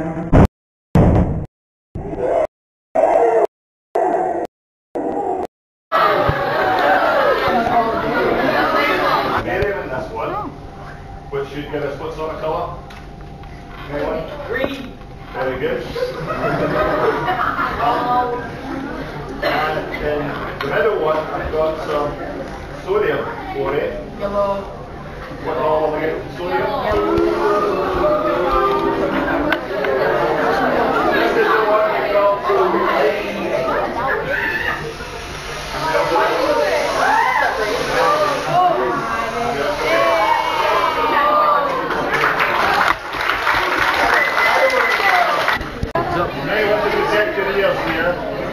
Which should give us what sort of colour? Anyone? Green. Very good. And in the middle one, I've got some sodium chlorate. Yellow. What all of the sodium? Yellow. This is the one we call Now what did we check your ears here?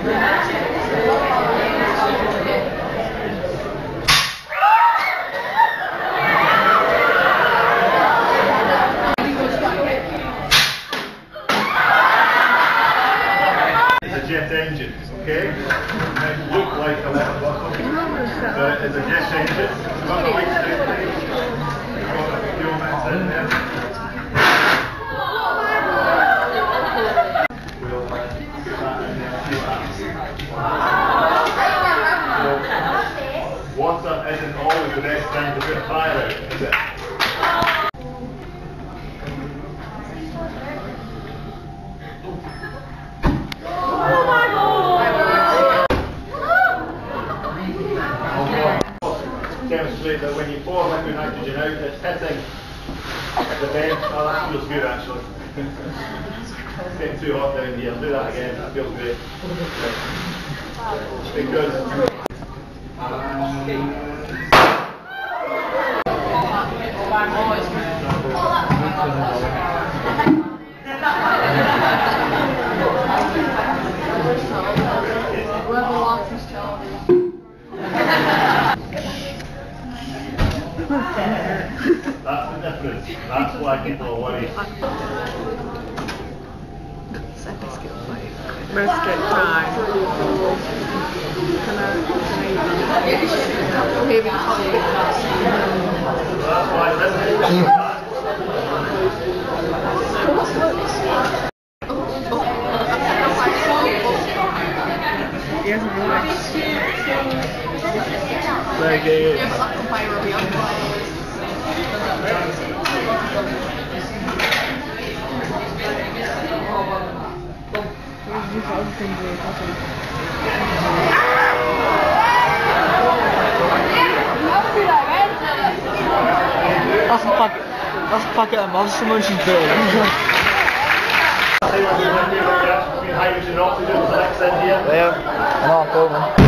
It's a jet engine, okay? It might look like a letter bottle, but it's a jet engine. It's got the lights down there. It's got a fuel vents in there. Water isn't always the best time to put a fire out, is it? Oh my God! Demonstrate that when you pour liquid nitrogen out, it's hitting the vent. Oh, that feels good actually. It's getting too hot down here. Do that again, that feels great. Because that's the difference. That's why people are worried. Brisket time. That's why this is Very good. That's a packet of monster munching food. hydrogen and oxygen is the next in here. Yeah, I'm not filming.